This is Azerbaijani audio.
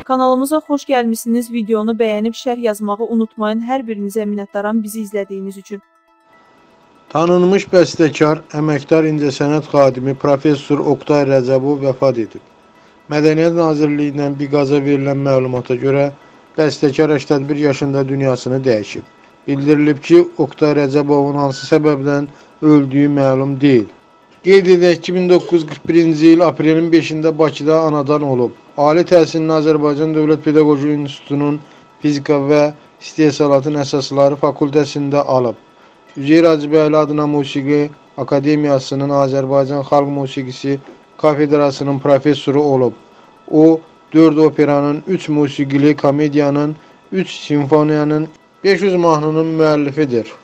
Kanalımıza xoş gəlmişsiniz. Videonu bəyənib şərh yazmağı unutmayın. Hər birinizə minnətdaram bizi izlədiyiniz üçün. Tanınmış bəstəkar, əməkdar incəsənət xadimi Professor Oktay Rəcəbov vəfat edib. Mədəniyyət Nazirliyindən Biqaza verilən məlumata görə bəstəkar 81 yaşında dünyasını dəyişib. Bildirilib ki, Oktay Rəcəbovun hansı səbəbdən öldüyü məlum deyil. Qeyd edək ki, 1941-ci il aprelin 5-də Bakıda anadan olub. Ali təhsilini Azərbaycan Dövlət Pedaqoji İnstitutunun Fizika və İstehsalatın əsasları fakültəsində alıb. Üzeyir Hacıbəyli adına Musiqi Akademiyasının Azərbaycan Xalq Musiqisi Kafedrasının professoru olub. O, 4 operanın, 3 musiqili komediyanın, 3 simfoniyanın, 500 mahnının müəllifidir.